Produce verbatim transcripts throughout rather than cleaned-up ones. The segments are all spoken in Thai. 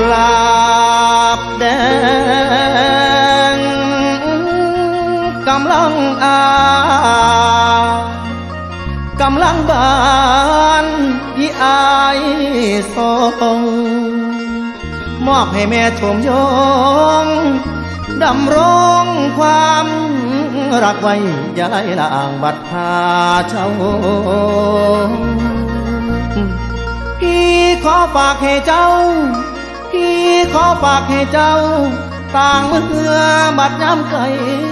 หลาบแดงกำลังอากำลังบานที่อายส่งมอบให้แม่ชมยงดำรงความรักไว้อย่าไล่ล่างบัดพาเจ้าพี่ขอฝากให้เจ้าพี่ขอฝากให้เจ้าต่างเมื่อบัดย้ำไกล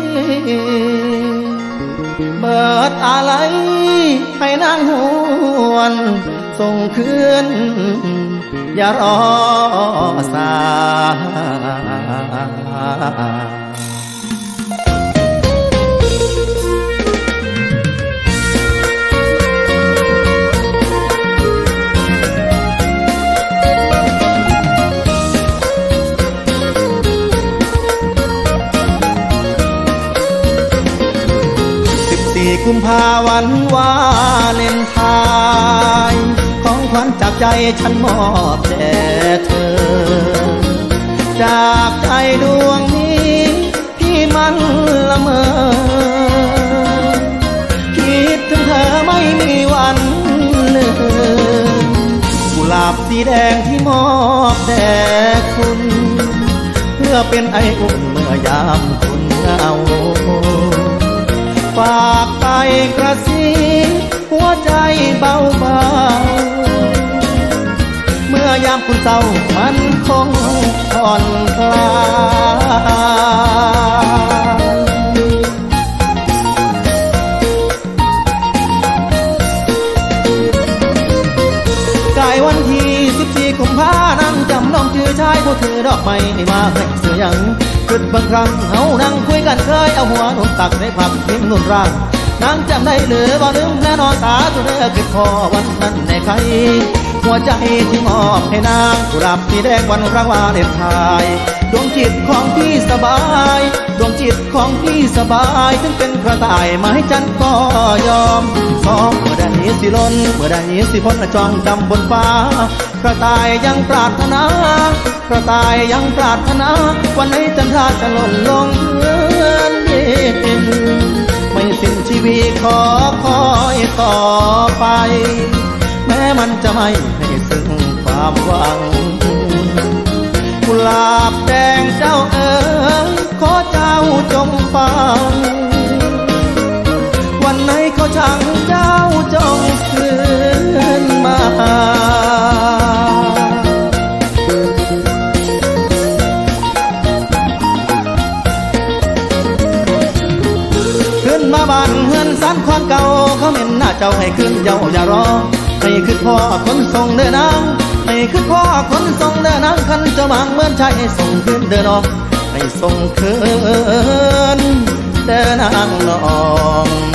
เบิดอะไรให้นางหวนส่งคืนอย่ารอสากุมภาวันวาเลนไทน์ของขวัญจากใจฉันมอบแด่เธอจากใจดวงนี้ที่มันละเมอคิดถึงเธอไม่มีวันลืมกุหลาบสีแดงที่มอบแด่คุณเพื่อเป็นไออุ่นเมื่อยามคุณเหงาฝากไปกระซิบหัวใจเบาๆเมื่อยามคุณเศร้ามันคงผ่อนคลายกายวันที่สิบสี่กุมภานั่งจำลองชื่อชายผู้ถือดอกไม้มาให้เสียงคิดบางครั้งเฮานั่งคุยกันเคยเอาหัวหนุนตักในผักทิ้งนุ่นร่างนางจำได้หรือบ่ลืมแน่นอนตาตัวเธอคิดพอวันนั้นในใครหัวใจที่มอบให้นางกุหลาบสีแดงวันรักวาเลนไทน์ดวงจิตของพี่สบายดวงจิตของพี่สบายถึงเป็นกระต่ายไม้จันก็ยอมสองเมื่อใดสิล้นเมื่อใดสิพ้นจองจำบนฟ้ากระต่ายยังปรารถนากระต่ายยังปรารถนาวันไหนจันทราจะหล่นลงเมือนดินไม่สิ้นชีวิตขอคอยต่อไปแม้มันจะไม่ให้ซึ่งความหวังกุหลาบแดงเจ้าเอ๋ยขอเจ้าจงฟังวันไหนเขาช่างเจ้าจงคืนมามาบ้านเฮือนสันคอนเก่าเขาเม่นหน้าเจ้าให้ขึ้นเจ้าอย่ารอให้ขึ้นพ่อคนส่งเดินนางให้ขึ้นพ่อคนส่งเดินนางคันเจ้าบางเหมือนชายให้ส่งขึ้นเดินน้องให้ส่งคืนเดินนางน้อง